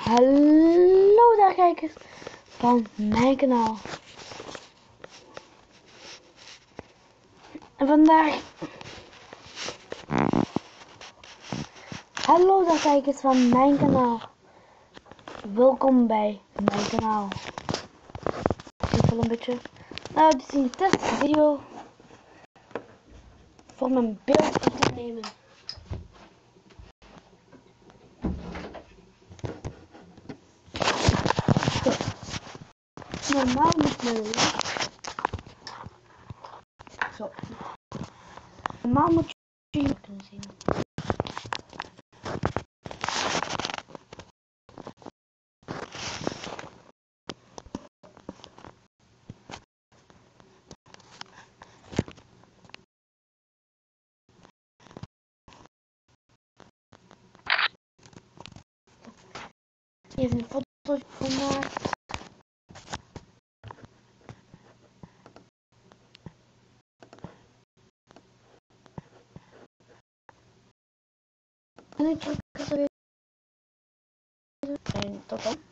Hallo daar kijkers van mijn kanaal. En vandaag... Hallo daar kijkers van mijn kanaal. Welkom bij mijn kanaal. Ik wil een beetje... Nou, dit is een testvideo voor mijn beeld op te nemen. Normaal moet mijn licht. Zo. Normaal moet je hier kunnen zien. Even een foto gemaakt. En ik druk er weer. En tot dan.